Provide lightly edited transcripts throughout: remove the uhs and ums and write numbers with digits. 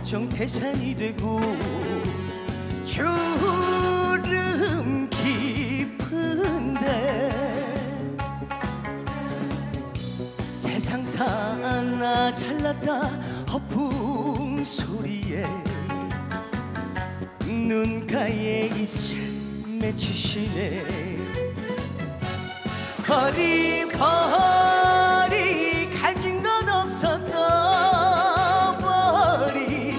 정태산이 되고 주름 깊은데 세상 사나 잘났다 허풍 소리에 눈가에 이슬 맺히시네. 허리허리 가진 것 없었던 머리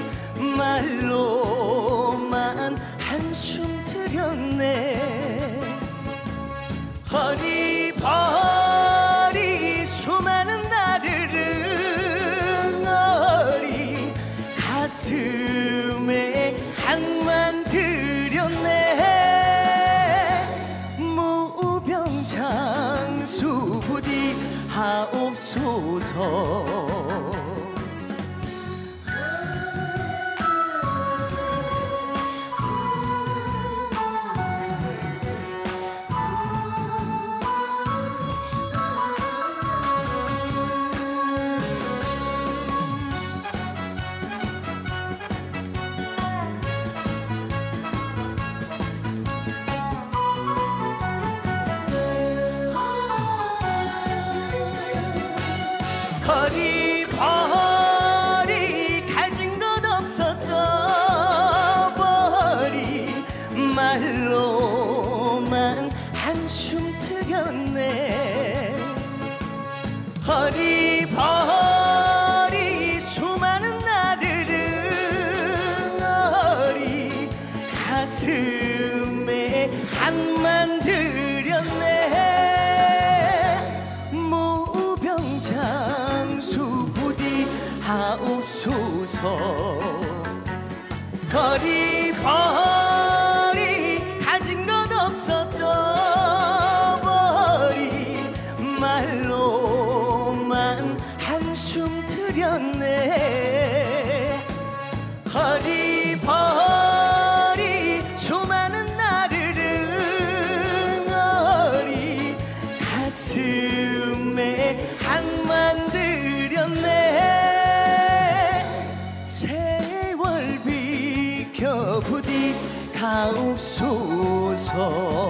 말로만 한숨 들였네. 허리허리 수많은 나를 응어리 가슴에 한만 들였네. 무병장수 부디 하옵소서. 허리허리 가진 것 없었던 머리 말로만 한숨 들였네. 허리허리 수많은 나를 응어리 가슴에 한만 들였네. 무병장수 부디 하옵소서. 허리허리 가진 것 없었던 머리 말로만 한숨 들였네. 허리허리 수많은 나를 응어리 가슴에 한만 들였네. 세월 비켜 부디 가옵소서.